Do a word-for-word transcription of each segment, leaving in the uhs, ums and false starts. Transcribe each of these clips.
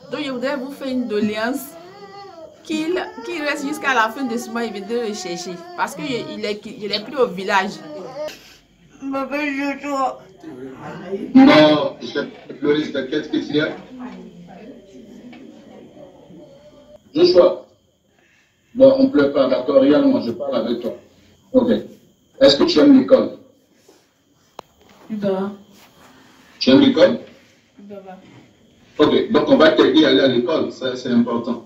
Donc je voudrais vous faire une doléance qu'il qu'il reste jusqu'à la fin de ce mois, il viendrait le chercher. Parce qu'il est, il est pris au village. Non, je vais pleurer, t'inquiète, qu'est-ce qu'il y a? Joshua. Bon, on ne pleure pas, d'accord, regarde-moi, je parle avec toi. Ok. Est-ce que tu aimes l'école? Non. Tu aimes l'école? Non. Ok, donc on va t'aider à aller à l'école, ça c'est important.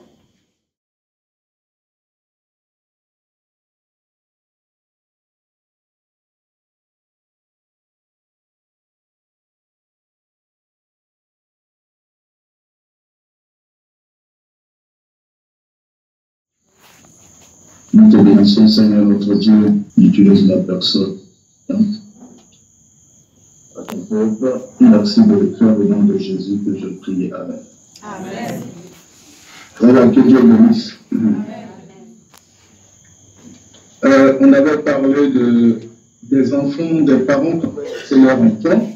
Nous te bénissons, Seigneur notre Dieu, utilise la personne. Hein? À ton peuple, merci de le faire au nom de Jésus que je prie. Amen. Amen. Voilà, que Dieu bénisse. Amen. Euh, on avait parlé de, des enfants, des parents, c'est leurs enfants.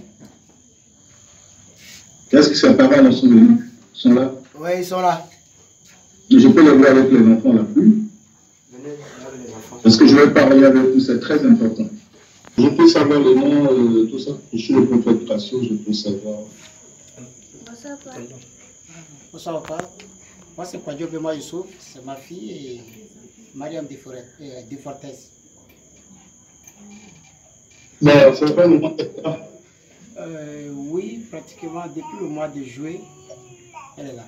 Est-ce que ces parents sont venus? Ils sont là? Oui, ils sont là. Je peux les voir avec les enfants là plus. Parce que je vais parler avec vous, c'est très important. Je peux savoir le nom, euh, tout ça. Je suis le prophète Gracieux, je peux savoir. Bonsoir, papa. Bonsoir, papa. Moi, c'est Kwadjo Bema Youssouf, c'est ma fille et Mariam Defortes. Mais ça fait un moment de temps. Euh, oui, pratiquement depuis le mois de juillet, elle est là.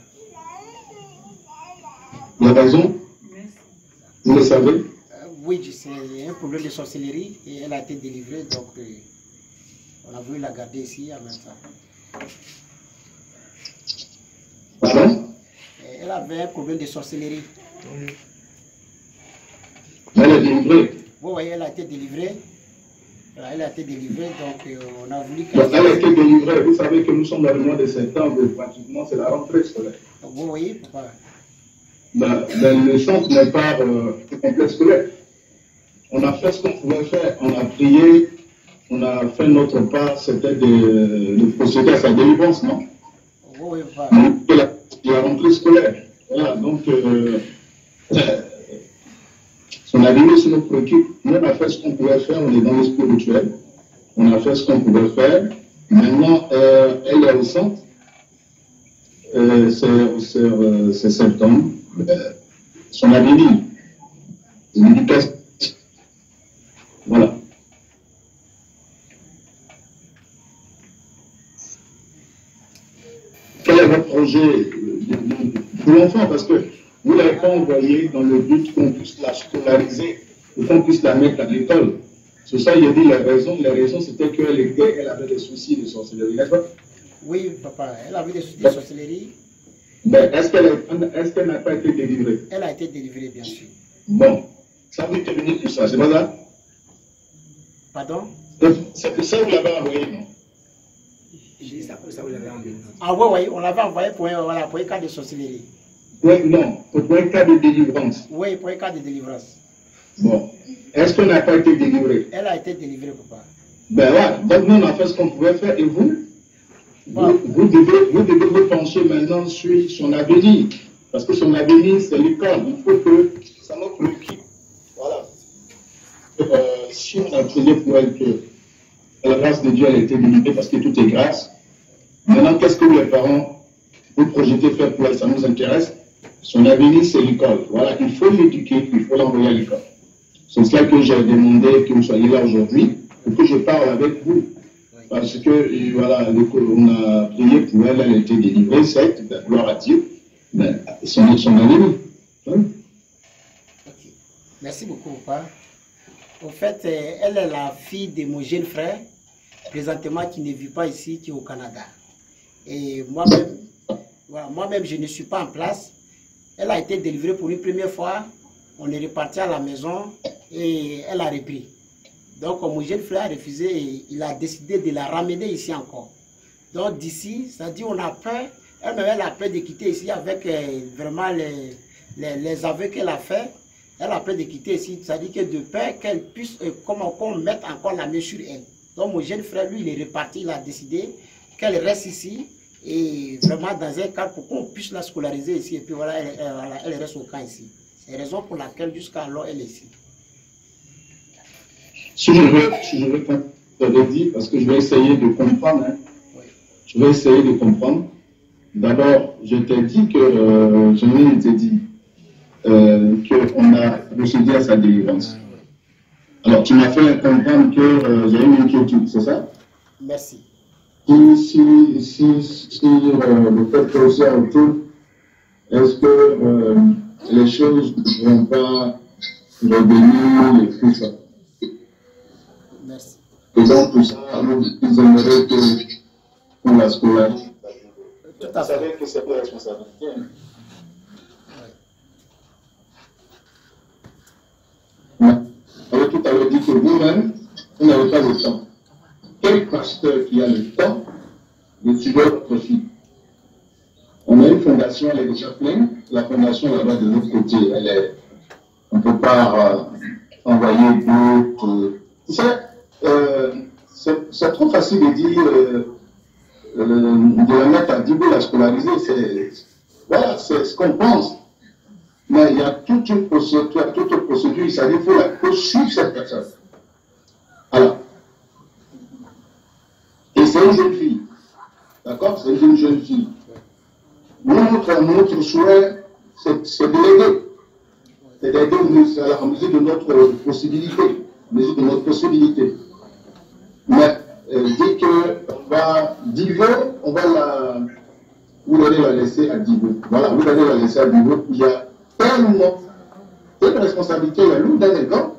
La raison? Vous le savez? euh, Oui, c'est un problème de sorcellerie et elle a été délivrée, donc euh, on a voulu la garder ici en même temps. Pardon? Elle avait un problème de sorcellerie. Elle est délivrée. Oui, oui, elle a été délivrée. Elle a été délivrée, donc euh, on a voulu qu'elle... Elle a été délivrée. Vous savez que nous sommes dans le mois de septembre, pratiquement, c'est la rentrée scolaire. Oui, oui, papa. Ben, ben, le centre n'est pas euh, complexe scolaire. On a fait ce qu'on pouvait faire. On a prié, on a fait notre part, c'était de, de procéder à sa délivrance, non? Oui, oui, papa. La, la rentrée scolaire. Voilà, donc, euh, euh, son avenir se nous préoccupe. Nous, on a fait ce qu'on pouvait faire, on est dans le spirituel. On a fait ce qu'on pouvait faire. Maintenant, euh, elle est au centre. Euh, c'est euh, septembre. Euh, son avenir, l'éducation. Voilà. Quel est votre projet pour l'enfant? Parce que vous ne l'avez pas envoyé dans le but qu'on puisse la scolariser ou qu'on puisse la mettre à l'école. C'est ça, il a dit les raisons. Les raisons, c'était qu'elle était, elle avait des soucis de sorcellerie, n'est-ce pas? Oui, papa, elle avait des soucis de sorcellerie. Mais est-ce qu'elle est qu n'a pas été délivrée? Elle a été délivrée, bien sûr. Bon, ça vous terminer tout ça, c'est pas ça? Pardon? C'est pour ça que vous l'avez envoyé, non? C'est pour ça que vous l'avez envoyé. Ah oui, oui, on l'avait envoyé pour un, voilà, pour un cas de sorcellerie. Oui, non, pour un cas de délivrance. Oui, pour un cas de délivrance. Bon, est-ce qu'elle n'a pas été délivrée? Elle a été délivrée, papa. Ben voilà, donc nous on a fait ce qu'on pouvait faire et vous? Vous, vous, devez, vous devez vous pencher maintenant sur son avenir. Parce que son avenir, c'est l'école. Il faut que ça nous préoccupe. Voilà. Euh, si on a prié pour elle que la grâce de Dieu elle a été délivrée parce que tout est grâce, maintenant, qu'est-ce que les parents vous projetez faire pour elle? Ça nous intéresse. Son avenir, c'est l'école. Voilà, il faut l'éduquer, il faut l'envoyer à l'école. C'est cela que j'ai demandé que vous soyez là aujourd'hui, pour que je parle avec vous. Parce que, voilà, on a prié pour elle, elle a été délivrée, certes, ben, gloire à Dieu, mais son, son avenir. Hein? Okay. Merci beaucoup, papa. Au fait, elle est la fille de mon jeune frère, présentement qui ne vit pas ici, qui est au Canada. Et moi-même, voilà, moi-même, je ne suis pas en place. Elle a été délivrée pour une première fois. On est reparti à la maison et elle a repris. Donc, mon jeune frère a refusé et il a décidé de la ramener ici encore. Donc, d'ici, ça dit on a peur. Elle-même, elle a peur de quitter ici avec euh, vraiment les, les, les aveux qu'elle a fait. Elle a peur de quitter ici. Ça dit que de peur qu'elle puisse, euh, comment qu'on mette encore la main sur elle. Donc, mon jeune frère, lui, il est reparti. Il a décidé qu'elle reste ici et vraiment dans un cadre pour qu'on puisse la scolariser ici, et puis voilà, elle, elle, elle reste au camp ici. C'est la raison pour laquelle jusqu'à alors elle est ici. Si je veux, si je veux comme tu avais dit, parce que je vais essayer de comprendre, hein. Oui. Je vais essayer de comprendre. D'abord, je t'ai dit que, euh, je t'ai dit euh, qu'on a procédé à sa délivrance. Alors, tu m'as fait comprendre que euh, j'ai une inquiétude, c'est ça? Merci. Si, si, si, si euh, le fait que c'est autour, est-ce que euh, les choses ne vont pas revenir et tout ça? Merci. Et donc, tout ça, ils aimeraient que pour la scolarité. Tout à fait. Vous savez que c'est pas responsabilité. Oui. Alors, tout à l'heure dit que vous-même, vous n'avez pas le temps. Quel pasteur qui a le temps de suivre votre fille? On a une fondation, elle est déjà pleine. La fondation là-bas de l'autre côté, elle est. On ne peut pas euh, envoyer d'autres. Tu sais, euh, c'est trop facile de dire euh, euh, de la mettre à Dibo, la scolariser. Voilà, c'est ce qu'on pense. Mais il y a toute une procédure, toute une procédure, il s'agit qu'il faut suivre cette personne. Alors, et c'est une jeune fille. D'accord? C'est une jeune fille. Notre, notre souhait, c'est de l'aider. C'est d'aider à la mesure de notre possibilité. À la mesure de notre possibilité. Mais, euh, dit qu'on va, Divo, on va la, vous allez la laisser à Divo. Voilà, vous allez la laisser à Divo. Il y a tellement, telle responsabilité, il y a l'une dans les gants.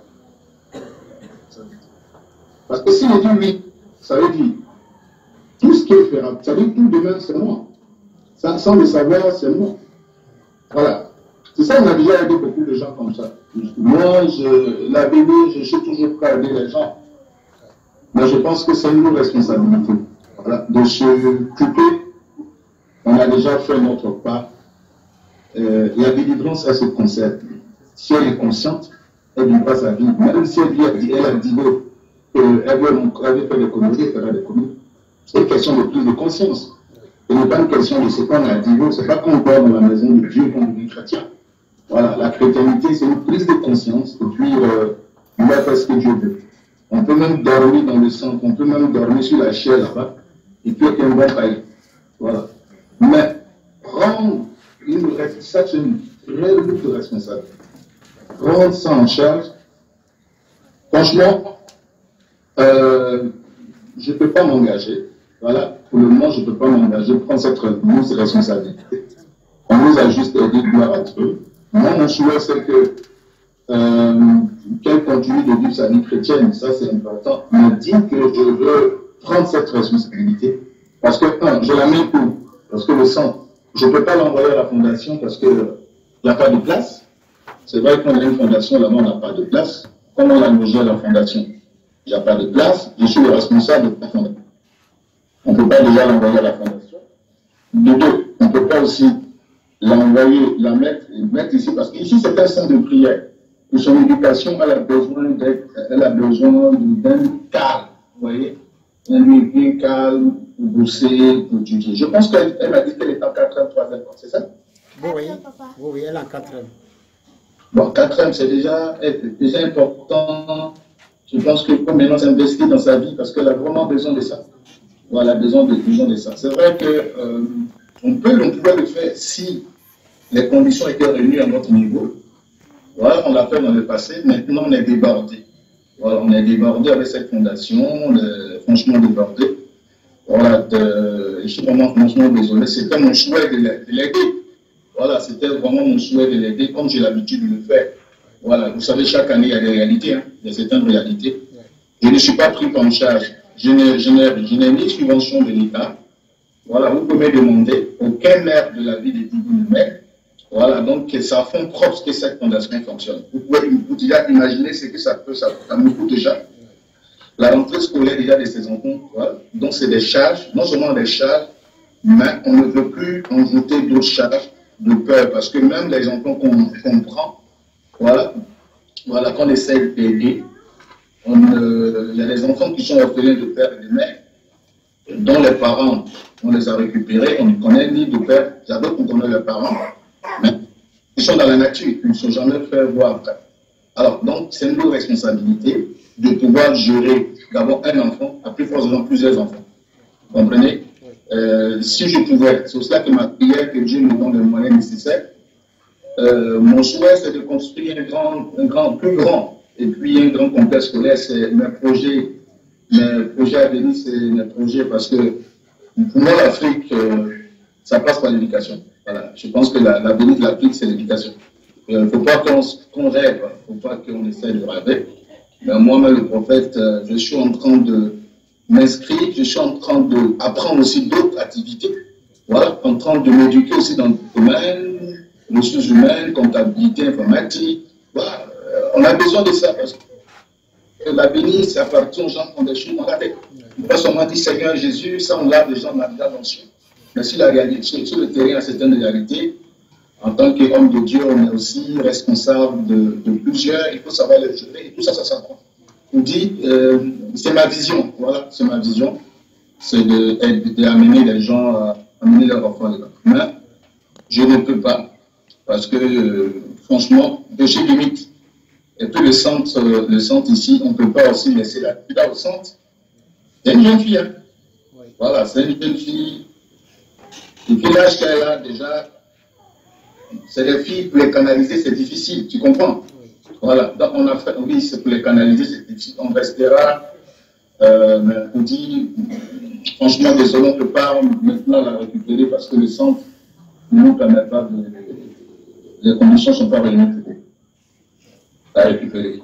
Parce que s'il dit oui, ça veut dire, tout ce qui est fait, ça veut dire tout demain, c'est moi. Ça, sans le savoir, c'est moi. Voilà. C'est ça, on a déjà aidé beaucoup de gens comme ça. Moi, je, la bébé, je suis toujours prêt à aider les gens. Mais je pense que c'est une responsabilité. Voilà. De s'occuper, on a déjà fait notre part. Euh, la délivrance, elle se concerne. Si elle est consciente, elle ne vit pas sa vie. Même si elle, dit, elle a dit qu'elle veut faire des conneries, elle fera des conneries. C'est une question de prise de conscience. Ce n'est pas une question de ce qu'on a dit, ce n'est pas qu'on dort dans la maison de Dieu qu'on devient chrétien. Voilà, la chrétienté, c'est une prise de conscience, et puis euh, on va faire ce que Dieu veut. On peut même dormir dans le sang, on peut même dormir sur la chair là-bas, et puis qu'il y a un bon cahier. Voilà. Mais prendre une ça c'est une vraie lutte de responsabilité. Prendre ça en charge, franchement, euh, je ne peux pas m'engager. Voilà, pour le moment, je ne peux pas m'engager, prendre cette grosse responsabilité. On nous a juste aidé gloire à Dieu. Moi, mon souhait, c'est que euh, qu'elle continue de vivre sa vie chrétienne, ça c'est important. Mais dire que je veux prendre cette responsabilité, parce que, un, je la mets où? Parce que le sang, je ne peux pas l'envoyer à la fondation parce qu'il n'y a pas de place. C'est vrai qu'on a une fondation, là-bas, on n'a pas de place. Comment la loger à la fondation? Il n'y a pas de place, je suis le responsable de la fondation. On ne peut pas déjà l'envoyer à la fondation. De deux, on ne peut pas aussi l'envoyer, la mettre, mettre ici, parce qu'ici c'est un centre de prière. Pour son éducation, elle a besoin d'être, elle a besoin d'un calme, vous voyez, un lieu bien calme, pour bosser, pour étudier. Je pense qu'elle m'a dit qu'elle est en quatrième, troisième, c'est ça? Oui, oui, oui, oui, elle est en quatrième. Bon, quatrième, c'est déjà, déjà important. Je pense qu'il faut maintenant s'investir dans sa vie, parce qu'elle a vraiment besoin de ça. Voilà, besoin de, besoin de ça. C'est vrai que euh, on peut, on pouvait le faire si les conditions étaient réunies à notre niveau. Voilà, on l'a fait dans le passé. Maintenant, on est débordé. Voilà, on est débordé avec cette fondation. On est franchement débordé. Voilà, de, je suis vraiment franchement désolé. C'était mon souhait de l'aider. Voilà, c'était vraiment mon souhait de l'aider, comme j'ai l'habitude de le faire. Voilà, vous savez, chaque année, il y a des réalités. Hein. Il y a certaines réalités. Je ne suis pas pris en charge. Je n'ai ni subvention de l'État. Voilà, vous pouvez me demander, aucun maire de la ville de Dibo ne met. Voilà, donc c'est à fond propre que cette fondation fonctionne. Vous pouvez vous déjà imaginer ce que ça peut, ça, ça me coûte déjà. La rentrée scolaire déjà de ces enfants, voilà. Donc c'est des charges, non seulement des charges, mais on ne veut plus ajouter d'autres charges de peur, parce que même les enfants qu'on qu'on prend, voilà, voilà, qu'on essaie d'aider, il euh, y a des enfants qui sont orphelins de père et de mère, dont les parents on les a récupérés, on ne connaît ni de père, il y a d'autres qu'on connaît leurs parents, mais ils sont dans la nature, ils ne sont jamais fait voir. Alors, donc, c'est une responsabilité de pouvoir gérer d'abord un enfant, à plus force de plusieurs enfants. Vous comprenez? euh, Si je pouvais, c'est cela que ma prière, que Dieu nous donne les moyens nécessaires. Euh, mon souhait, c'est de construire un grand, un grand, plus grand, et puis un grand complexe scolaire. C'est mes projets, mes projets à venir, c'est mes projets, parce que pour moi, l'Afrique, euh, ça passe par l'éducation. Voilà. Je pense que l'avenir de l'Afrique, c'est l'éducation. Il ne faut pas qu'on qu'on rêve, il ne faut pas qu'on essaie de rêver. Mais moi-même, le prophète, euh, je suis en train de m'inscrire, je suis en train d'apprendre aussi d'autres activités. Voilà, en train de m'éduquer aussi dans le domaine, ressources humaines, comptabilité, informatique. Voilà, euh, on a besoin de ça parce que l'avenir, ça appartient aux gens qui ont des choses dans la tête. On ne peut pas seulement dire Seigneur Jésus, ça on l'a déjà dans la notion. Mais sur la réalité, sur, sur le terrain, il y a certaines réalités. En tant qu'homme de Dieu, on est aussi responsable de, de plusieurs, il faut savoir les gérer, et tout ça, ça s'apprend. On dit, euh, c'est ma vision, voilà, c'est ma vision, c'est d'amener les gens à amener leurs enfants à l'école. Mais je ne peux pas, parce que, euh, franchement, j'ai limite. Et puis le centre, euh, le centre ici, on ne peut pas aussi laisser la fille là au centre. C'est une jeune fille, hein. Oui. Voilà, c'est une jeune fille. Et puis l'âge qu'elle a déjà, c'est les filles, pour les canaliser, c'est difficile, tu comprends? Oui. Voilà, donc on a fait, oui, c'est pour les canaliser, c'est difficile, on restera, euh, mais on dit, franchement, désolé, on ne peut pas maintenant la récupérer parce que le centre ne nous permet pas de, les conditions ne sont pas réunies pour la récupérer.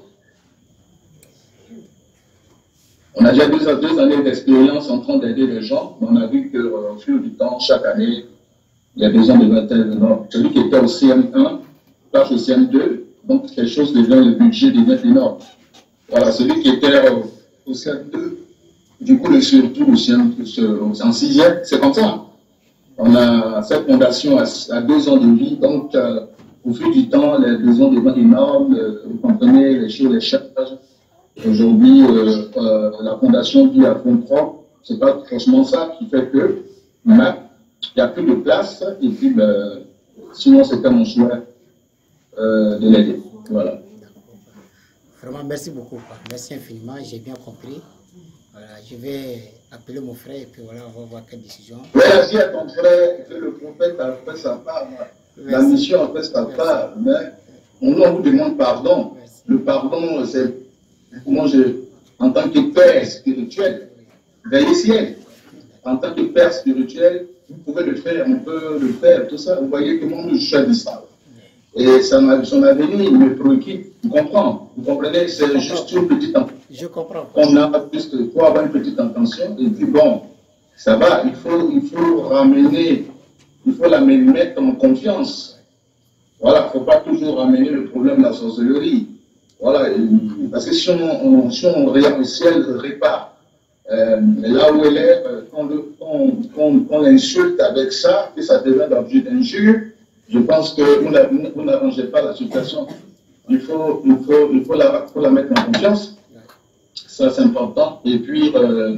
On a déjà deux, deux années d'expérience en train d'aider les gens, mais on a vu qu'au euh, fil du temps, chaque année, il y a besoin de vingt. Celui qui était au C M un passe au C M deux, donc quelque chose devient, le budget devient énorme. Voilà, celui qui était euh, au C M deux, du coup, le surtout au C M, en sixième, c'est comme ça. On a cette fondation à, à deux ans de vie, donc euh, au fil du temps, les besoins deviennent énormes, euh, vous comprenez, les choses, les charges. Aujourd'hui, euh, euh, la fondation vit à fond propre, c'est pas franchement ça qui fait que, mais il n'y a plus de place, et puis, ben, sinon, c'était mon choix euh, de l'aider. Voilà. Vraiment, merci beaucoup. Merci infiniment, j'ai bien compris. Voilà, je vais appeler mon frère, et puis voilà, on va voir quelle décision. Merci à ton frère, que le prophète a fait sa part. La mission a fait sa part, mais on, on vous demande pardon. Merci. Le pardon, c'est, comment je, en tant que père spirituel, veillez ciel. En tant que père spirituel, vous pouvez le faire, on peut le faire, tout ça. Vous voyez comment nous choisissons ça. Et ça, son avenir me préoccupe. Vous comprenez? Vous comprenez? C'est juste une petite intention. Je comprends. On a plus que pour avoir une petite intention. Et puis bon, ça va. Il faut, il faut ramener, il faut la mettre en confiance. Voilà, il ne faut pas toujours ramener le problème de la sorcellerie. Voilà, parce que si on, on, si on, on, si elle répare, Euh, là où elle est, euh, on, on, on, on l'insulte avec ça, et ça devient l'objet d'injure, je pense que vous n'arrangez pas la situation. Il faut, il faut, il faut, la, faut la mettre en confiance, ça c'est important. Et puis, euh,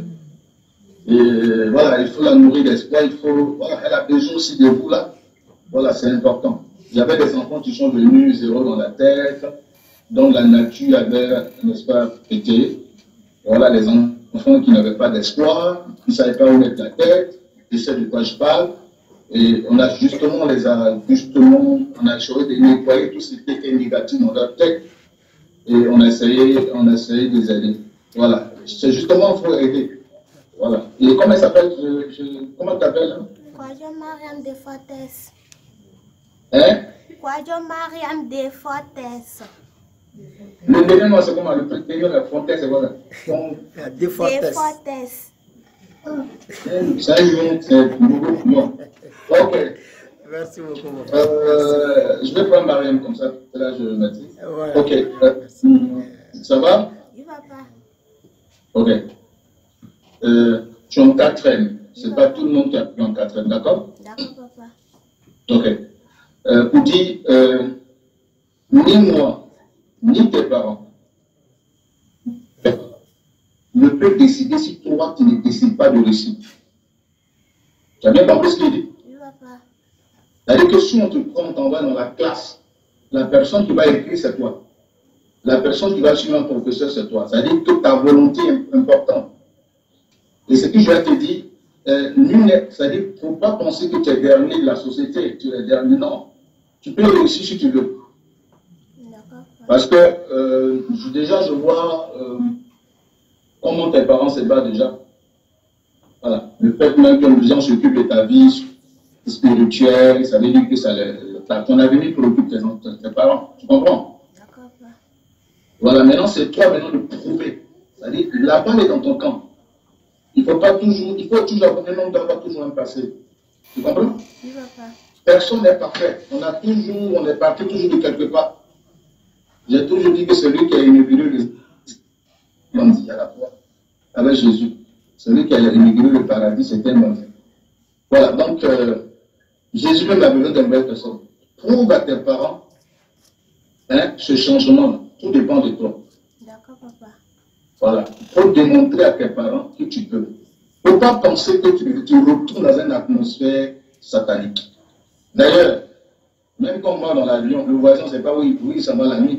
et voilà, il faut la nourrir d'espoir, il faut, voilà, elle a besoin aussi de vous là, voilà, c'est important. Il y avait des enfants qui sont venus zéro dans la tête, dont la nature avait, n'est-ce pas, été, voilà, les enfants. Enfants qui n'avaient pas d'espoir, qui ne savaient pas où mettre la tête, je sais de quoi je parle, et on a justement, les a, justement, on a essayé de nettoyer tout ce qui était négatif dans leur tête, et on a essayé, on a essayé de les aider. Voilà, c'est justement, il faut aider. Voilà. Et comment elle s'appelle, je, je, comment tu t'appelles hein? Kwadjo Mariam de Fortes. Hein? Kwadjo Mariam de Fortes. Le dernier mot, c'est comment? Le premier, la fontaine, c'est quoi? Des Fortes. C'est un nom, c'est beaucoup. Bon. Ok. Merci beaucoup, mon frère. Euh, je vais prendre Mariam comme ça, là je me dis. Voilà. Ok. Euh, ça va? Il va pas. Ok. Euh, tu es en quatrième. Ce n'est pas tout le monde qui est en quatrième, d'accord? D'accord, papa. Ok. Euh, pour dire, euh, ni moi, ni tes parents ne peuvent décider si toi tu ne décides pas de réussir. Tu as bien compris ce qu'il dit? Oui, papa. C'est-à-dire que si on te prend, on t'envoie dans la classe, la personne qui va écrire, c'est toi. La personne qui va suivre un professeur, c'est toi. C'est-à-dire que ta volonté est importante. Et ce que je vais te dire, euh, c'est-à-dire qu'il ne faut pas penser que tu es dernier de la société, tu es dernier, non. Tu peux réussir si tu veux. Parce que euh, je, déjà, je vois euh, comment tes parents se battent déjà. Voilà. Le fait même que les gens s'occupent de ta vie spirituelle, ça veut dire que ça, ton avenir préoccupe tes, tes parents. Tu comprends? Voilà, maintenant c'est toi maintenant de prouver. C'est-à-dire que la balle est dans ton camp. Il faut pas toujours, il faut toujours, un homme doit pas toujours un passé. Tu comprends? Oui, papa. Personne n'est parfait. On a toujours, on est parti toujours de quelque part. J'ai toujours dit que celui qui a inauguré le bandit à la fois, avec Jésus, celui qui a inauguré le paradis, c'était un bandit. Voilà, donc euh, Jésus même a besoin d'une belle personne. Prouve à tes parents hein, ce changement, tout dépend de toi. D'accord, papa. Voilà, il faut démontrer à tes parents que tu peux. Il ne faut pas penser que tu, tu retournes dans une atmosphère satanique. D'ailleurs, même quand on va dans l'avion, le voisin ne sait pas où il, où il s'en va la nuit.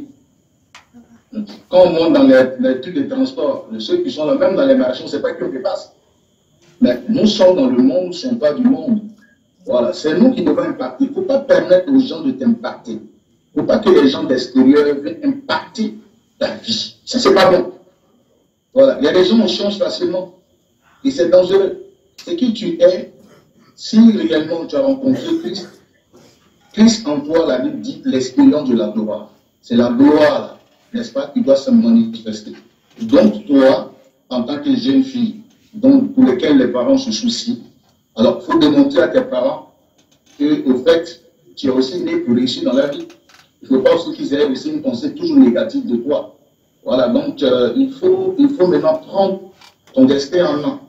Quand on monte dans les, les trucs de transport, ceux qui sont là, même dans les marchés, on ne sait pas qui on passe. Mais nous sommes dans le monde, nous ne sommes pas du monde. Voilà, c'est nous qui devons impacter. Il ne faut pas permettre aux gens de t'impacter. Il ne faut pas que les gens d'extérieur viennent impacter ta vie. Ça, c'est pas bon. Voilà, il y a des gens qui changent facilement. Et c'est dangereux. C'est qui tu es, si réellement tu as rencontré Christ, Christ en toi, la Bible dit l'expérience de la gloire. C'est la gloire, n'est-ce pas, qui doit se manifester. Donc toi, en tant que jeune fille, donc pour lesquels les parents se soucient, alors il faut démontrer à tes parents que, au fait, tu es aussi né pour réussir dans la vie. Il ne faut pas aussi qu'ils aient aussi une pensée toujours négative de toi. Voilà, donc euh, il, faut, il faut maintenant prendre ton destin en main.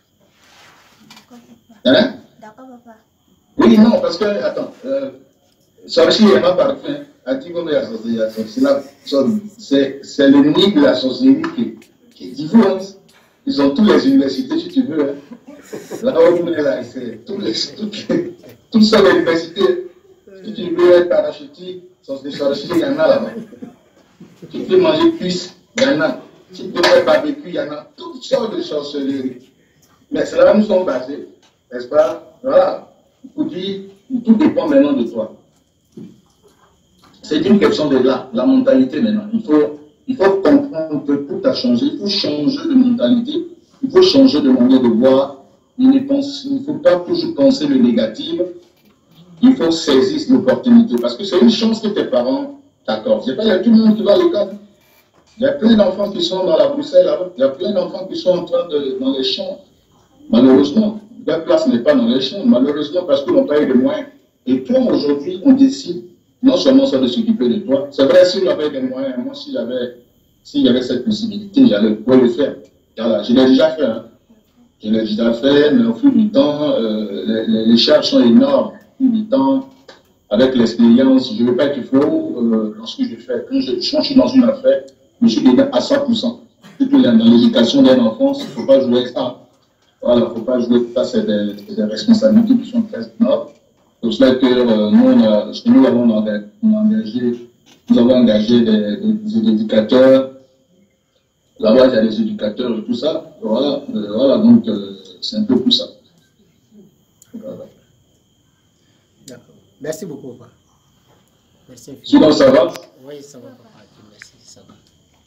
Hein? D'accord, papa. Oui, non, parce que, attends, euh, sorcier et ma parfum, a dit qu'on est associé à c'est c'est le nid de la sorcellerie qui, qui est différent. Ils ont toutes les universités, si tu veux. Hein. Là où on est là, c'est toutes les, toutes les, toutes ces universités. Si tu veux être parachutique, des sorciers, il y en a là-bas. Tu peux manger cuisse, il y en a. Si tu veux faire barbecue, il y en a. Toutes sortes de sorcelleries. Mais c'est là où nous sommes basés. N'est-ce pas? Voilà. Pour dire, tout dépend maintenant de toi. C'est une question de là, la mentalité maintenant. Il faut, il faut comprendre que tout a changé. Il faut changer de mentalité. Il faut changer de manière de voir. Il ne, pense, il ne faut pas toujours penser le négatif. Il faut saisir l'opportunité. Parce que c'est une chance que tes parents t'accordent. C'est pas, il y a tout le monde qui va à l'école. Il y a plein d'enfants qui sont dans la Bruxelles là-bas. Il y a plein d'enfants qui sont en train de, dans les champs. Malheureusement, la place n'est pas dans les champs. Malheureusement, parce qu'on n'a pas eu de moyens. Et toi, aujourd'hui, on décide non seulement ça de s'occuper de toi. C'est vrai, si j'avais des moyens, moi, si j'avais s'il y avait cette possibilité, j'allais pouvoir le faire. Voilà, je l'ai déjà fait. Hein. Je l'ai déjà fait, mais au fil du temps, euh, les, les, les charges sont énormes. Au fil du temps, avec l'expérience, je ne veux pas être faux euh, dans ce que je fais. Quand je, quand je suis dans une affaire, je suis déjà à cent pour cent. Surtout dans l'éducation d'un enfant, il ne faut pas jouer ça. Voilà, il ne faut pas jouer ça, c'est des, des responsabilités qui sont très énormes. C'est pour cela que euh, nous, on a, nous avons engagé, nous avons engagé des, des, des éducateurs. Là-bas, il y a des éducateurs et tout ça. Voilà, euh, voilà donc euh, c'est un peu tout ça. Voilà. D'accord. Merci beaucoup, papa. Merci. Sinon, ça va? Oui, ça va, papa. Merci, ça va.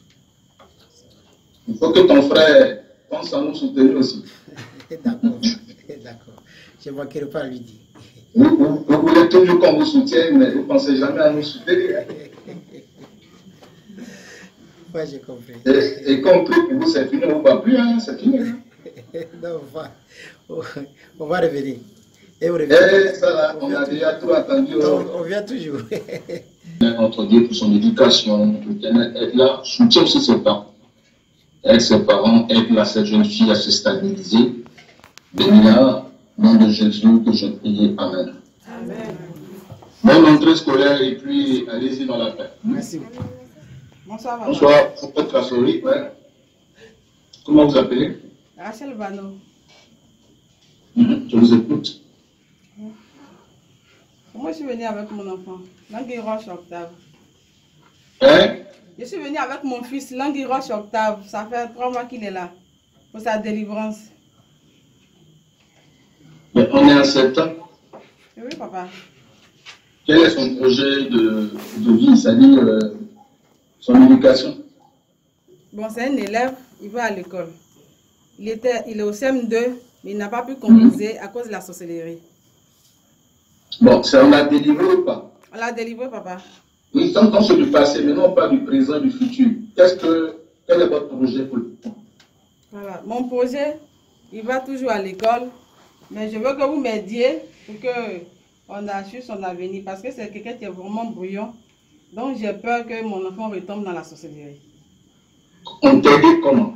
Il faut que ton frère pense à nous soutenir aussi. D'accord, d'accord. Je ne manquerai pas à lui dire. Vous, vous, vous voulez toujours qu'on vous soutienne, mais vous ne pensez jamais à nous soutenir. Oui, j'ai compris. Et, et compris pour vous, c'est fini, on ne va plus, hein, c'est fini. Hein. Non, on va, on va revenir. Et on revient. Eh, ça là, on, on a déjà tout attendu. On, on vient toujours. Notre Dieu pour son éducation, être là, soutient aussi ses parents. Aide ses parents, aide là, cette jeune fille à se stabiliser. Bénis-la, nom de Jésus, que je prie. Amen. Amen. Bonne entrée scolaire et puis allez-y dans la paix. Merci. Bonsoir, maman. Bonsoir, votre Kassori. Ouais. Comment vous appelez? Rachel Vano. Je vous écoute. Moi, je suis venue avec mon enfant, Langui Roche Octave. Hein? Je suis venue avec mon fils, Langui Roche Octave. Ça fait trois mois qu'il est là, pour sa délivrance. Mais on est en septembre. Oui, papa. Quel est son projet de, de vie, c'est-à-dire euh, son éducation? Bon, c'est un élève, il va à l'école. Il, était, il est au C M deux, mais il n'a pas pu composer mmh. à cause de la sorcellerie. Bon, ça on l'a délivré ou pas? On l'a délivré, papa. Oui, tant qu'on c'est du passé, maintenant on parle du présent et du futur. Qu'est-ce que, quel est votre projet pour le temps? Voilà, mon projet, il va toujours à l'école, mais je veux que vous m'aidiez pour qu'on assure son avenir, parce que c'est quelqu'un qui est vraiment brillant. Donc j'ai peur que mon enfant retombe dans la sorcellerie. On t'aide comment?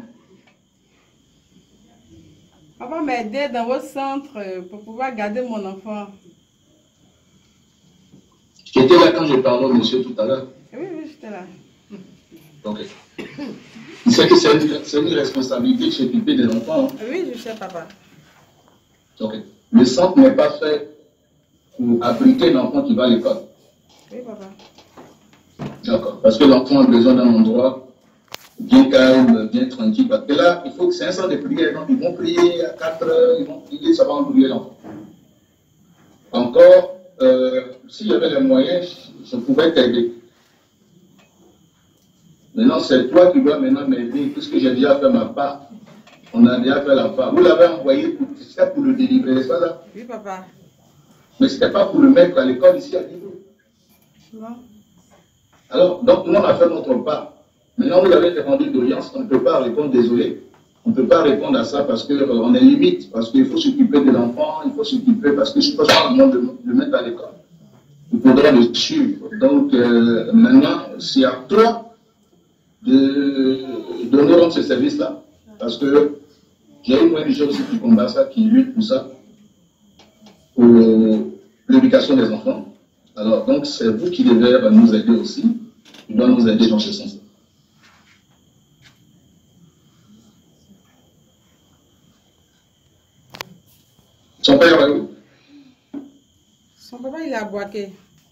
Papa m'a aidé dans votre centre pour pouvoir garder mon enfant. J'étais là quand je parlais au monsieur tout à l'heure. Oui, oui, j'étais là. Ok. C'est que c'est une, une responsabilité de s'occuper des enfants. Hein? Oui, je sais, papa. Ok. Le centre n'est pas fait pour abriter l'enfant qui va à l'école. Oui, papa. D'accord. Parce que l'enfant a besoin d'un endroit bien calme, bien tranquille. Parce que là, il faut que c'est un centre de prière. Donc, ils vont prier à quatre heures, ils vont prier, ça va embrouiller l'enfant. Encore, euh, si j'avais les moyens, je, je pouvais t'aider. Maintenant, c'est toi qui dois maintenant m'aider, puisque j'ai déjà fait ma part. On a déjà fait la part. Vous l'avez envoyé pour, pour le délivrer, n'est-ce pas ça? Oui, papa. Mais ce n'était pas pour le mettre à l'école ici à Divo. Non. Alors, donc, nous, on a fait notre part. Maintenant, vous avez demandé d'audience, on ne peut pas répondre, désolé. On ne peut pas répondre à ça parce qu'on euh, est limite, parce qu'il faut s'occuper de l'enfant, il faut s'occuper, parce que je ne peux pas demander de le mettre à l'école. Il faudra le suivre. Donc, euh, maintenant, c'est à toi de, de nous rendre ce service-là. Parce que j'ai une O N G aussi qui combat ça, qui lutte pour ça, pour l'éducation des enfants. Alors, donc, c'est vous qui devez nous aider aussi. Il doit nous aider dans ce sens-là. Son père est où? Son papa, il est à Boaké.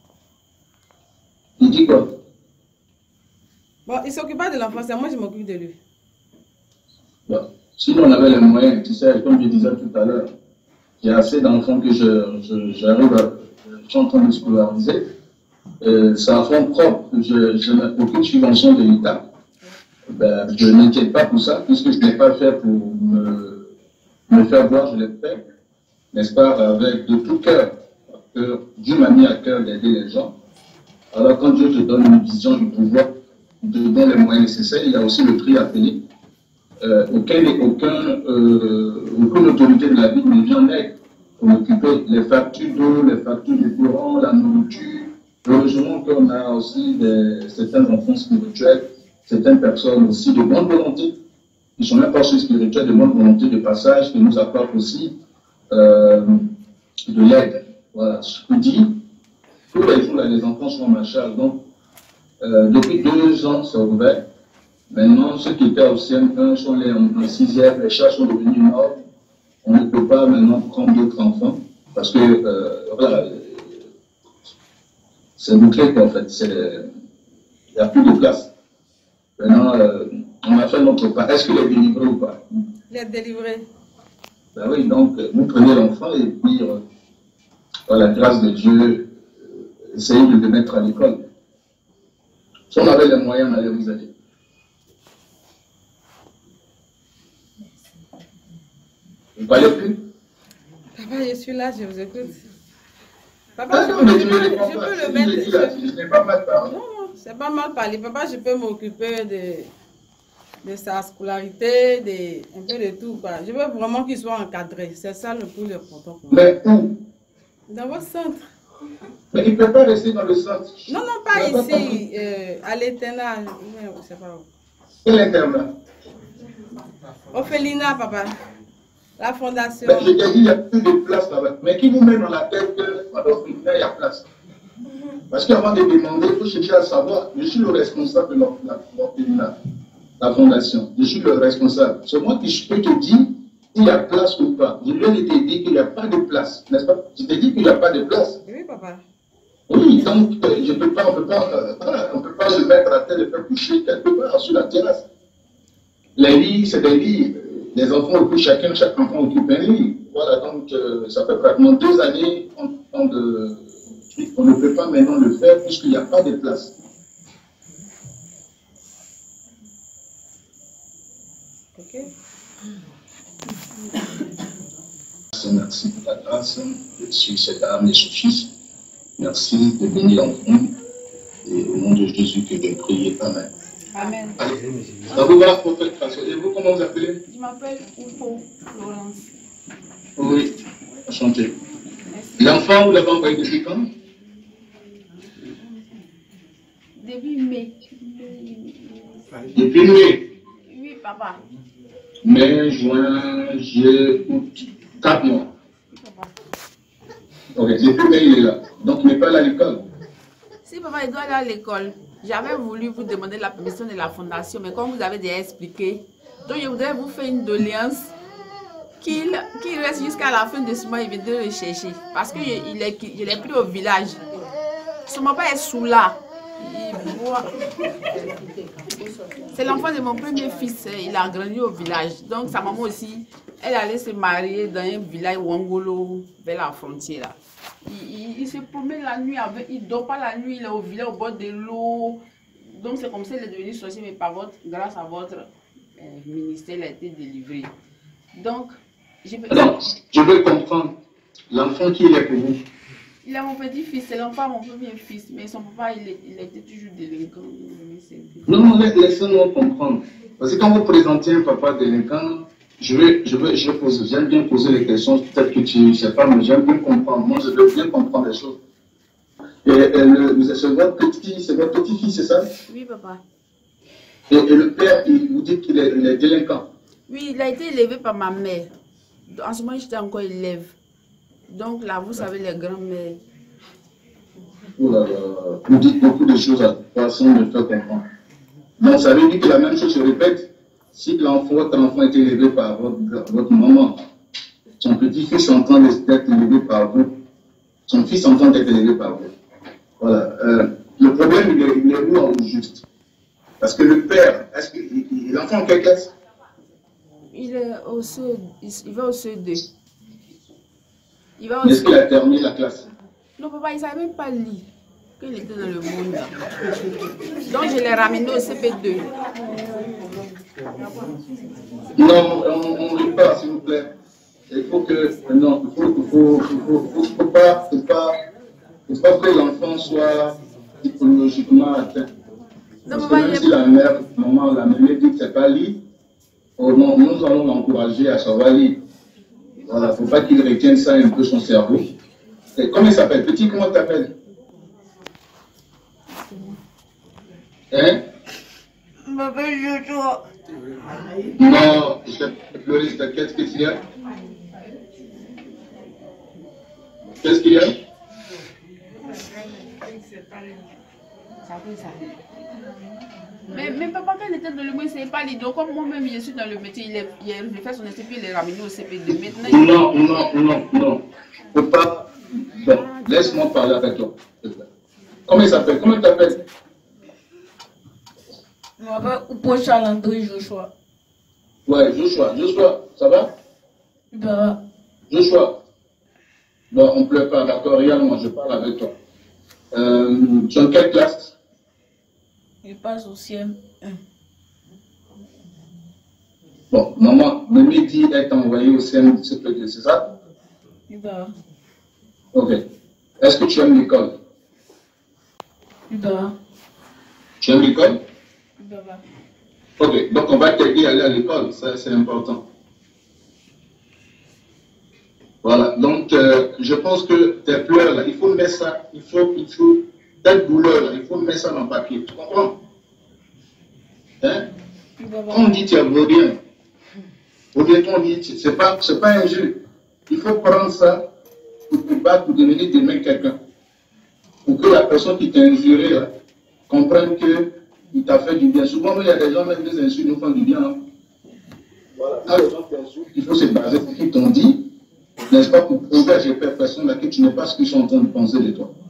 Il dit quoi? Bon, il ne s'occupe pas de l'enfant, c'est moi qui m'occupe de lui. Bon. Si on avait les moyens, tu sais, comme je disais tout à l'heure, j'ai assez d'enfants que j'arrive je, je, à. Je suis en train de scolariser. Euh, c'est un fonds propre. Je, je n'ai aucune subvention de l'État. Ben, je ne m'inquiète pas pour ça, puisque je ne l'ai pas fait pour me, me faire voir, je l'ai fait, n'est-ce pas, avec de tout cœur. Parce que Dieu m'a mis à cœur d'aider les gens. Alors, quand Dieu te donne une vision du pouvoir, te donne les moyens nécessaires, il y a aussi le prix à payer. Euh, aucun, aucun, euh, aucune autorité de la ville ne vient en aide pour occuper les factures d'eau, les factures de courant, la nourriture. Heureusement qu'on a aussi des, certains enfants spirituels, certaines personnes aussi de bonne volonté, qui ne sont même pas aussi spirituels, de bonne volonté de passage, qui nous apportent aussi euh, de l'aide. Voilà, je vous dis, tous les jours, là, les enfants sont en ma charge. Donc, euh, depuis deux ans, c'est ouvert. Maintenant, ceux qui étaient au C M un sont les en sixième, les chats sont devenus morts. On ne peut pas maintenant prendre d'autres enfants parce que euh, voilà, c'est bouclé quoi, en fait. Il n'y a plus de place. Maintenant, euh, on a fait notre part. Est-ce qu'il est délivré ou pas? Il est délivré. Ben oui, donc vous prenez l'enfant et puis, euh, par la grâce de Dieu, euh, essayez de le mettre à l'école. Si on avait les moyens, on allait vous aider. Vous ne parlez plus? Papa, je suis là, je vous écoute. Papa, Ah, je, non, mais je, tu peux, ne je réponds peux pas. le Si mettre. je dis là, je n'ai pas mal parlé. Non, non, c'est pas mal parlé. Papa, je peux m'occuper de, de sa scolarité, de, un peu de tout. Quoi. Je veux vraiment qu'il soit encadré. C'est ça le plus important pour moi. Mais où? Dans votre centre. Mais il ne peut pas rester dans le centre. Non, non, pas ici. Euh, à l'internat. Je ne sais pas où. Et l'internat? Ophelina, papa. La fondation. Mais je t'ai dit, il n'y a plus de place là-bas. Mais qui vous met dans la tête que dans l'Ophelina, il y a place? Parce qu'avant de demander, il faut chercher à savoir. Je suis le responsable de l'Ophelina, la fondation. Je suis le responsable. C'est moi qui peux te dire s'il y a place ou pas. Je viens de te dire qu'il n'y a pas de place, n'est-ce pas? Je te dis qu'il n'y a pas de place. Oui, papa. Oui, donc je peux pas, on peut pas, euh, voilà, on peut pas se mettre à terre et faire coucher quelque part sur la terrasse. Les lits, c'est des lits. Les enfants occupent chacun, chaque enfant occupe un lit. Voilà, donc euh, ça fait pratiquement deux années qu'on on de, on ne peut pas maintenant le faire puisqu'il n'y a pas de place. Ok. Merci pour la grâce. Je suis cette âme et ce fils. Merci de bénir l'enfant. Et au nom de Jésus que je prie. Amen. Amen. Allez. Ça vous va, prophète François? Et vous, comment vous appelez? Je m'appelle Oufo Florence. Oui, enchanté. L'enfant, vous l'avez envoyé depuis quand? Début mai. Depuis mai. Oui, papa. Mai, juin, juillet, août. Quatre mois. Oui, papa. Ok, depuis mai, il est là. Donc, il n'est pas allé à l'école. Si papa, il doit aller à l'école. J'avais voulu vous demander la permission de la fondation, mais comme vous avez déjà expliqué, donc je voudrais vous faire une doléance qu'il qu'il reste jusqu'à la fin de ce mois et viendra le chercher. Parce que je, il est, je l'ai pris au village. Son papa est sous là. C'est l'enfant de mon premier fils. Il a grandi au village. Donc sa maman aussi, elle allait se marier dans un village Wangolo, vers la frontière. Là. Il, il, il se promène la nuit, avec, il ne dort pas la nuit, il est au village au bord de l'eau. Donc c'est comme ça qu'il est devenu sorcier, mais par votre, grâce à votre euh, ministère, il a été délivré. Donc, je veux... Alors, je veux comprendre l'enfant qui est pour vous. Il est mon petit-fils, c'est l'enfant mon premier fils, mais son papa, il, est, il a été toujours délinquant. Non, non, laissez-nous comprendre. Parce que quand vous présentez un papa délinquant, je vais, je vais, je pose, j'aime bien poser les questions, peut-être que tu ne sais pas, mais j'aime bien comprendre. Moi, je veux bien comprendre les choses. Et, et le, c'est votre petit, c'est votre petit-fils, c'est ça? Oui, papa. Et, et le père, il vous dit qu'il est, il est délinquant? Oui, il a été élevé par ma mère. En ce moment, j'étais encore élève. Donc là, vous savez, les grands-mères. Oh là là, vous dites beaucoup de choses à façon de faire comprendre. Donc, ça veut dire que la même chose se répète. Si l'enfant, votre enfant est élevé par votre, votre maman, son petit-fils est en train d'être élevé par vous, son fils est en train d'être élevé par vous. Voilà. Euh, le problème, il est, il est où en juste? Parce que le père, est-ce qu'il l'enfant en quelle classe? Il est au C E deux, il va au C E deux. Il va au Est-ce qu'il a terminé la classe? Non, papa, il ne savait même pas lire. Qu'il était dans le monde. Donc, je l'ai ramené au C P deux. Non, on ne lit pas, s'il vous plaît. Il faut que, non, il faut, il faut, il faut, il faut pas, il faut pas, il faut pas que l'enfant soit psychologiquement atteint. Parce que même si la mère, maman, la mère dit que c'est pas lire, oh non, nous allons l'encourager à savoir lire. Voilà, il ne faut pas qu'il retienne ça un peu son cerveau. Et comment il s'appelle? Petit, comment tu t'appelles? Hein? Je m'appelle Joshua. Non, je t'ai pleuré, qu'est-ce qu'il y a? Qu'est-ce qu'il y a? Mais, mais papa, quand il était dans le monde, il ne savait pas lire. Donc, comme moi-même, je suis dans le métier, il, est, il a fait son S C P, il est ramené au C P deux. Maintenant, il... Non, non, non, non. Il ne faut pas. Bon, laisse-moi parler avec toi. Comment il s'appelle? Comment il t'appelle? Je m'appelle Oupo Charles-André Joshua. Ouais, Joshua. Joshua, ça va? Bah. Joshua. Bon, on ne pleure pas, d'accord? Regarde, moi, je parle avec toi. Euh, tu es en quelle classe? Je passe au C M un. Bon, maman, Mimi dit être envoyé au C M, c'est ça? Bah. Ok. Est-ce que tu aimes l'école? Bah. Tu aimes l'école? Bah. Ok, donc on va t'aider à aller à l'école, ça c'est important. Voilà, donc euh, je pense que tes pleurs là, il faut mettre ça, il faut, il faut, ta douleur là, il faut mettre ça dans le papier, tu comprends? Hein? Quand on dit tu es vaurien, ou bien quand on dit, c'est pas, c'est pas un jeu, il faut prendre ça pour te battre, pour devenir d'aimer quelqu'un. Pour que la personne qui t'a injuré là, comprenne que il t'a fait du bien. Souvent, il y a des gens, même des insultes, nous font du bien. Hein? Voilà. Quand les gens t'insultent, il faut se baser sur ce qu'ils t'ont dit, n'est-ce pas, pour prouver à ces personnes-là que tu n'es pas ce qu'ils sont en train de penser de toi.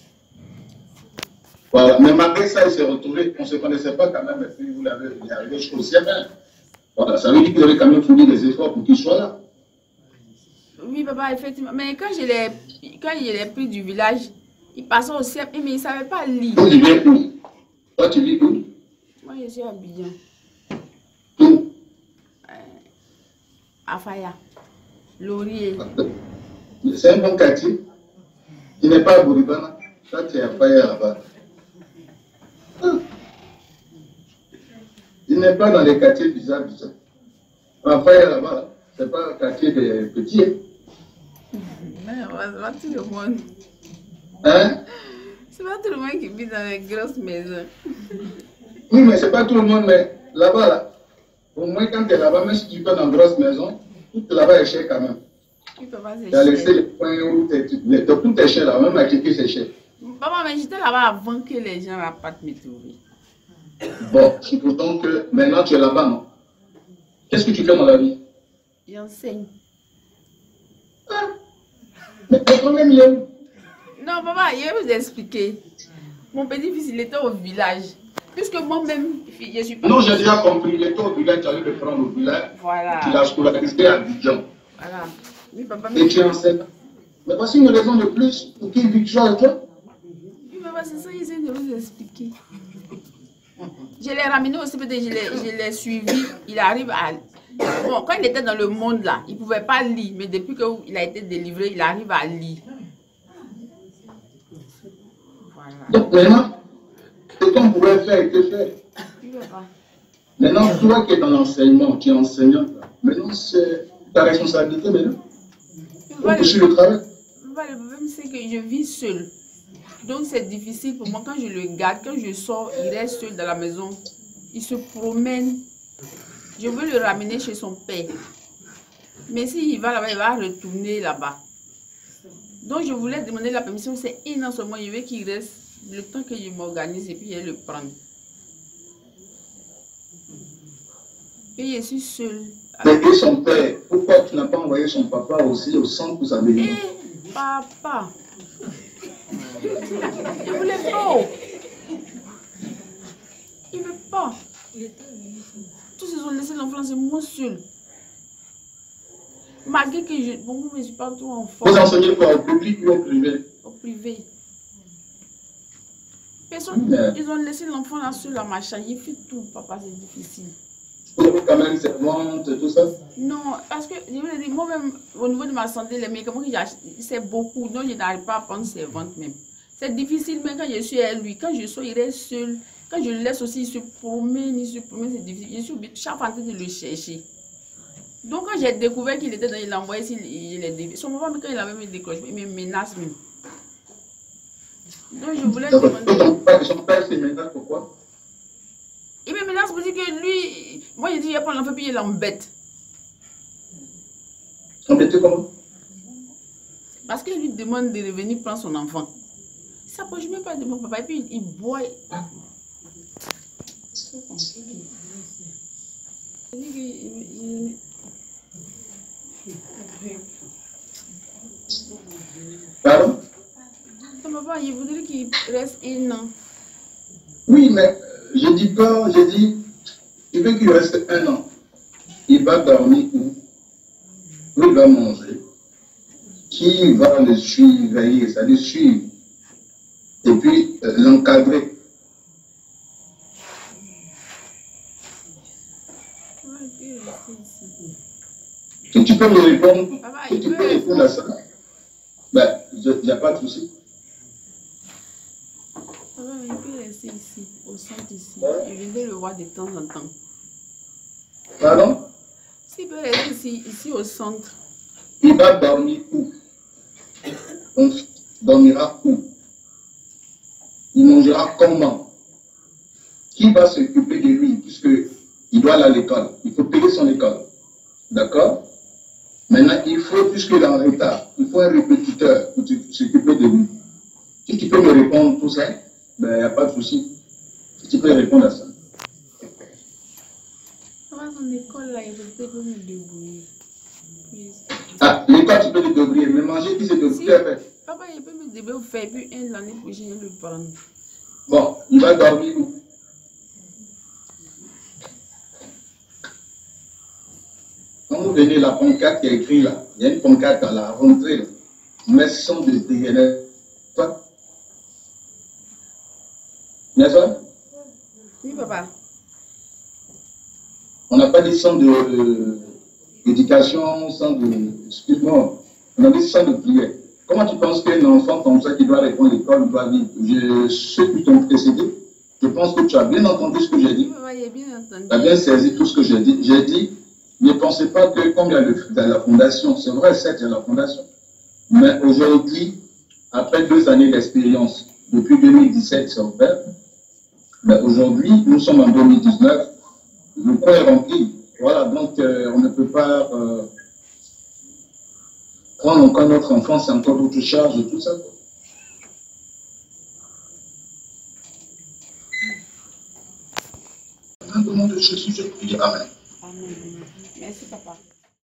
Voilà. Mais malgré ça, il s'est retrouvé, on ne se connaissait pas quand même, et puis vous l'avez arrivé jusqu'au ciel. Voilà. Ça veut dire qu'il avait quand même fourni des efforts pour qu'il soit là. Oui, papa, effectivement. Mais quand je l'ai quand je l'ai pris du village, il passait au C E P, mais il ne savait pas lire. Toi, tu viens où? Toi, tu vis où? Moi, je suis à Abidjan. Où? Euh, à Faya. Laurier. C'est un bon quartier. Tu n'es pas à Bouribana. Toi, tu es à Faya là-bas. Il n'est pas dans les quartiers bizarres, bizarres. À Faya là-bas, ce n'est pas un quartier de petits. Mais c'est pas tout le monde. Hein? C'est pas tout le monde qui vit dans les grosses maisons. Oui, mais ce n'est pas tout le monde, mais là-bas, là, au moins quand tu es là-bas, même si tu vas dans une grosse maison, tout là-bas est cher quand même. Oui, papa, c'est Tu as laissé cher. les points où tout est cher là, même à Kiki, c'est cher. Papa, mais j'étais là-bas avant que les gens ne pas me trouver. Bon, supposons que maintenant tu es là-bas, non? Qu'est-ce que tu fais dans la vie? J'enseigne. Ah. Mais ton problème, il est où? Non, papa, je vais vous expliquer. Mon petit-fils, il était au village. Puisque moi-même, je suis pas... Non, j'ai déjà compris. Il était au village, tu allais le prendre au village. Voilà. Tu l'as scolarisé à Abidjan. Voilà. Oui, papa, Et tu enseignes. Mais voici une raison de plus pour qu'il vit toujours avec toi. Oui, papa, c'est ça que j'essaie de vous expliquer. Je l'ai ramené aussi, peut-être je l'ai suivi. Il arrive à... Bon, quand il était dans le monde là, il ne pouvait pas lire. Mais depuis qu'il a été délivré, il arrive à lire. Voilà. Donc maintenant, ce qu'on pouvait faire était fait. Oui, papa. Maintenant, toi qui es dans l'enseignement, tu es enseignant, maintenant c'est ta responsabilité maintenant. Papa, Donc, sur le travail. papa, le problème, c'est que je vis seule. Donc c'est difficile pour moi quand je le garde, quand je sors, il reste seul dans la maison. Il se promène. Je veux le ramener chez son père. Mais s'il va là-bas, il va retourner là-bas. Donc je voulais demander la permission, c'est un an seulement, je veux qu'il reste le temps que je m'organise et puis je le prendre. Et je suis seule. Mais et son père, pourquoi tu n'as pas envoyé son papa aussi au centre pour sa venir? Eh, papa, il ne voulait pas. Il ne veut pas. Tous ils ont laissé l'enfant, c'est moi seul. Malgré que je bon, je ne suis pas trop en forme. Vous enseignez quoi, au public ou au privé? Au privé. Personne, Mais... ils ont laissé l'enfant là seul à ma chambre. Il fait tout, papa, c'est difficile. Vous avez quand même servante, tout ça? Non, parce que je vous dis, moi-même, au niveau de ma santé, les médicaments que j'achète, c'est beaucoup. Donc, je n'arrive pas à prendre servante même. C'est difficile, mais quand je suis avec lui, quand je sors, il reste seul. Quand je le laisse aussi, il se promène, il se promène, c'est difficile. Je suis obligée chaque fois en train de le chercher. Donc, quand j'ai découvert qu'il était dans, il l'a envoyé, il est dévié. Son papa, quand il avait mis des cloches, il me menace même. Donc, je voulais demander. Son père se menace pourquoi? Il me menace pour dire que lui, moi je dis, il prend l'enfant, puis il l'embête. Embêté comment? Parce qu'il lui demande de revenir prendre son enfant. Il ne s'approche même pas de mon papa, et puis il, il boit. Pardon? Son papa, il voudrait qu'il reste un an. Oui, mais je dis pas, je dis, il veut qu'il reste un an. Il va dormir où? Où il va manger? Qui va le suivre, veiller, ça lui suivre? Et puis euh, l'encadrer. Si tu peux me répondre, Papa, si il tu peut peux répondre à ça, ben, il n'y a pas de souci. Papa, il peut rester ici, au centre ici. Je viendrai le voir de temps en temps. Pardon? S'il peut rester ici, ici au centre. Il va dormir où? On dormira où? Il mangera comment? Qui va s'occuper de lui puisque il doit aller à l'école? Il faut payer son école. D'accord? Maintenant, il faut, puisqu'il est en retard, il faut un répétiteur pour s'occuper de lui. Si tu peux me répondre tout ça, ben, il n'y a pas de souci. Si tu peux répondre à ça. Papa, mon école là, il faut peut-être me débrouiller. Puis, Ah, l'école, tu peux te débrouiller, mais manger, qui se débrouille si, avec. papa, il peut me débrouiller, faire puis un l'année prochaine, je le prendre. Bon, il va dormir où? Quand vous venez, la pancarte qui est écrite là, il y a une pancarte à la rentrée, là. Maison de D N S. N'est-ce pas? Oui, papa. On n'a pas dit centre d'éducation, centre de. Excuse-moi. On a dit centre de prière. Comment tu penses qu'un enfant comme ça qui doit répondre à l'école doit vivre? Je, ceux qui t'ont précédé, je pense que tu as bien entendu ce que j'ai dit. Oui, papa, il a bien entendu. Tu as bien saisi tout ce que j'ai dit. J'ai dit, ne pensez pas que comme il y a, le, il y a la fondation, c'est vrai, certes, il y a la fondation. Mais aujourd'hui, après deux années d'expérience, depuis deux mille dix-sept, c'est ouvert. Mais aujourd'hui, nous sommes en deux mille dix-neuf, le coin est rempli. Voilà, donc euh, on ne peut pas euh, prendre encore notre enfant, c'est encore d'autres charges et tout ça. Dans le nom de Jésus, je prie. Amen. Amen. Merci, papa.